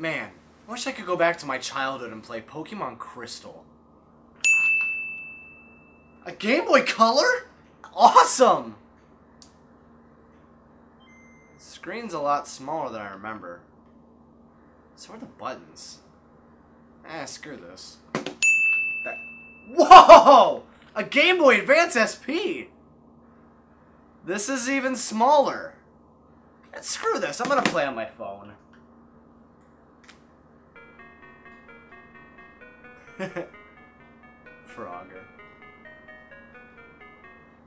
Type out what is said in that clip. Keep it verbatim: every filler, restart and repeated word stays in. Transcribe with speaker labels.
Speaker 1: Man, I wish I could go back to my childhood and play Pokemon Crystal. A Game Boy Color? Awesome! The screen's a lot smaller than I remember. So are the buttons. Eh, screw this. That. Whoa! A Game Boy Advance S P! This is even smaller. Eh, screw this, I'm gonna play on my phone. Frogger.